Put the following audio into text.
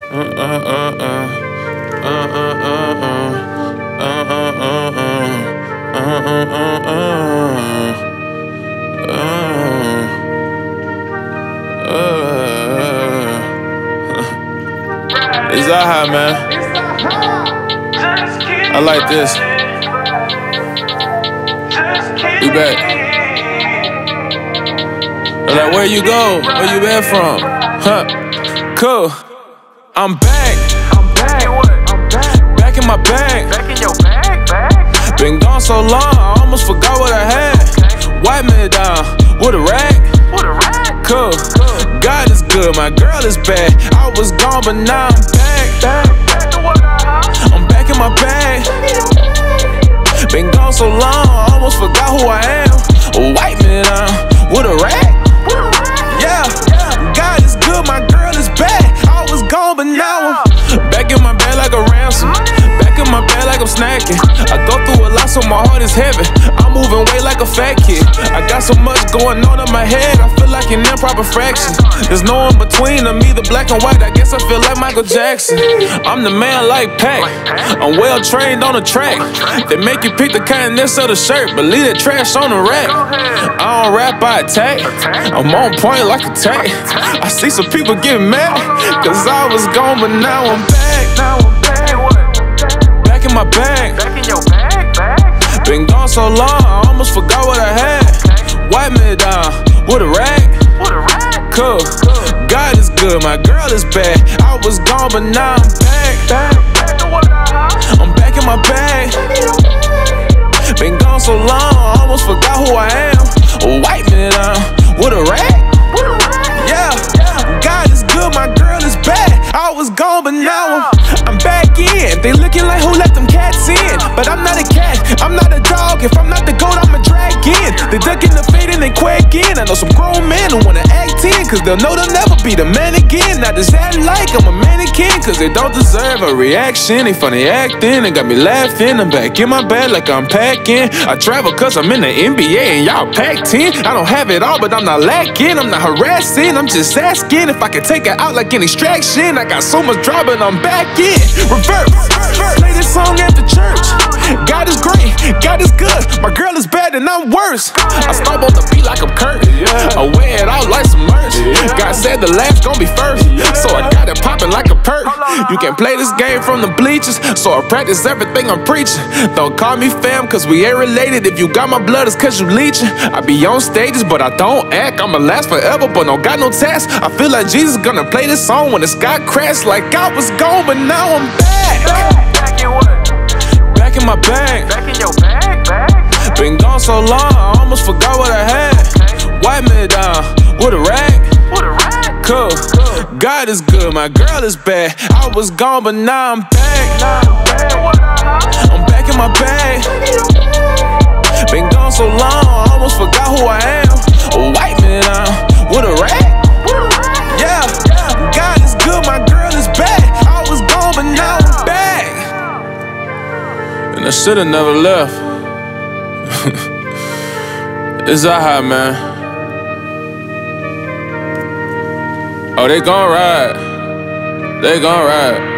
It's Zaha, man. I like this. We back. Like, where you go? Where you been from? Huh? Cool. I'm back. Back in my bag. Been gone so long, I almost forgot what I had. Wipe me down with a rag. Cool. God is good, my girl is bad. I was gone, but now I'm back. I'm back in my bag. Been gone so long, I almost forgot who I am. Wipe me down with a rag. Yeah, God is good, my girl is bad. I was gone, but now I'm back in my bag like a ransom. Back in my bag like I'm snacking. I go through a lot, so my heart is heavy. I'm moving weight like a fat kid. I got so much going on in my head, I feel like an improper fraction. There's no in between, I'm either black and white. I guess I feel like Michael Jackson. I'm the man like Pac. I'm well trained on the track. They make you pick the kindness of the shirt, but leave that trash on the rack. I don't rap, I attack. I'm on point like a tag. I see some people get mad, cause I was gone, but now I'm back. Back in my bag. Been gone so long, I almost forgot what I had. Wipe me down with a rag. Cool. God is good, my girl is bad. I was gone, but now I'm back. I'm back in my bag. Been gone so long, I almost forgot who I am. Wipe me down with a rag. Yeah, God is good, my girl is bad. I was gone, but now I'm back in. They looking like who let them cats in, but I'm not a cat, I'm not a dog. If I'm not the goat, I'm a drag in. They ducking the fade and they quack in. I know some grown men who wanna act in, cause they'll know they'll never be the man again. Not just act like I'm a mannequin, cause they don't deserve a reaction. They funny acting, they got me laughing. I'm back in my bed like I'm packing. I travel cause I'm in the NBA and y'all packed in. I don't have it all, but I'm not lacking. I'm not harassing, I'm just asking if I can take it out like an extraction. I got so much drama and I'm back in. Reverse, play this song at the church. God is great, God is good. My girl is bad and I'm worse. I stomp on the beat like I'm Kurt. I wear it out like some merch. God said the last gon' be first, so I got it popping like a perk. You can play this game from the bleachers, so I practice everything I'm preaching. Don't call me fam, cause we ain't related. If you got my blood, it's cause you leeching. I be on stages, but I don't act. I'ma last forever, but don't got no task. I feel like Jesus gonna play this song when the sky crashed. Like I was gone, but now I'm back. Back in my bag. Been gone so long, I almost forgot what I had. Wipe me down with a rag. Cool. God is good, my girl is bad. I was gone, but now I'm back. I'm back in my bag. Been gone so long, I almost forgot who I am. Wipe me down with a rag. Yeah, God is good, my girl is bad. I was gone, but now I'm back. And I should've never left. It's Zaha, man. Oh, they gon' ride. They gon' ride.